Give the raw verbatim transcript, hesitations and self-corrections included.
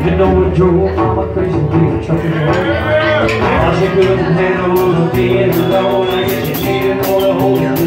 You know what drove all my crazy big trucking road. How she couldn't handle the being alone. I guess she needed more to hold it.